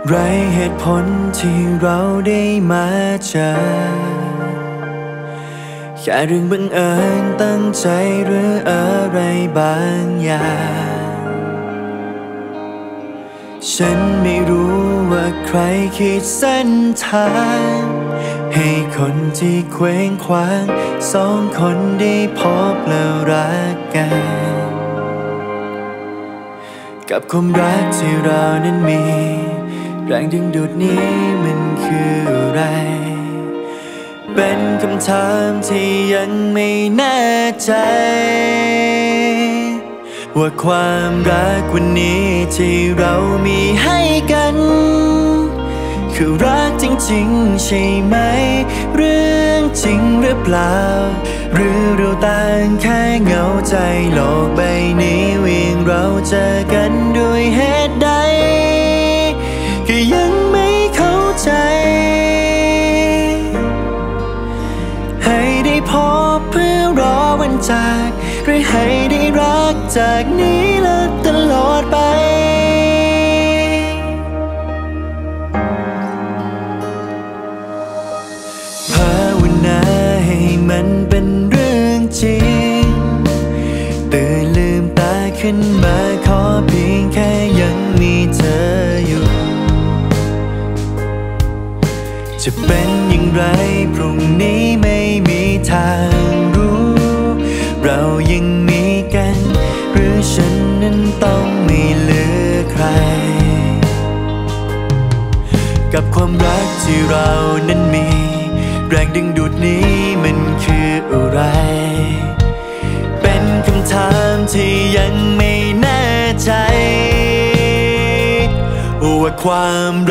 ไรเหตุผลที่เราได้มาเจอแค่เรื่องบังเอิญตั้งใจหรืออะไรบางอย่างฉันไม่รู้ว่าใครคิดเส้นทางให้คนที่เคว้งคว้างสองคนได้พบแล้วรักกันกับความรักที่เรานั้นมีแรงดึงดูดนี้มันคืออะไรเป็นคำถามที่ยังไม่แน่ใจว่าความรักวันนี้ที่เรามีให้กันคือรักจริงๆใช่ไหมเรื่องจริงหรือเปล่าหรือเราต่างแค่เหงาใจโลกใบนี้เวียงเราเจอกันด้วยเหตุใดก็ยังไม่เข้าใจให้ได้พบเพื่อรอวันจากหรือให้ได้รักจากนี้และตลอดไปภาวนาให้มันเป็นเรื่องจริงตื่นลืมตาขึ้นมาขอเพียงแค่ยังมีเธออยู่จะเป็นอย่างไรพรุ่งนี้ไม่มีทางรู้เรายังมีกันหรือฉันนั้นต้องไม่เหลือใครกับความรักที่เรานั้นมีแรงดึงดูดนี้มันคืออะไรเป็นคำถามที่ยังไม่แน่ใจว่าความ